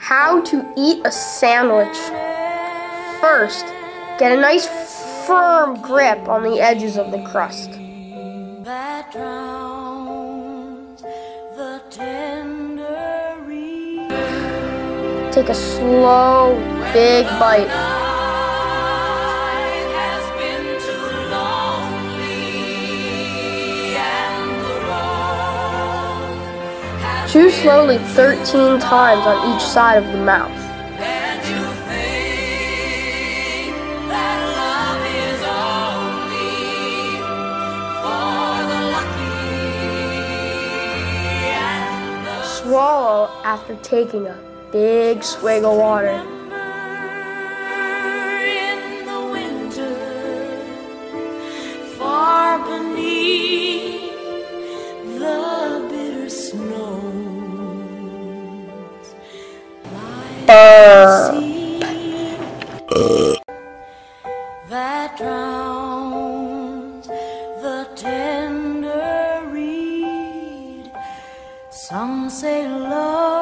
How to eat a sandwich. First, get a nice firm grip on the edges of the crust. That drowns the tender reed. Take a slow, big bite. Chew slowly 13 times on each side of the mouth. Swallow after taking a big swig of water. In the winter, far beneath the bitter snows, that drowns the tender reed. Some say love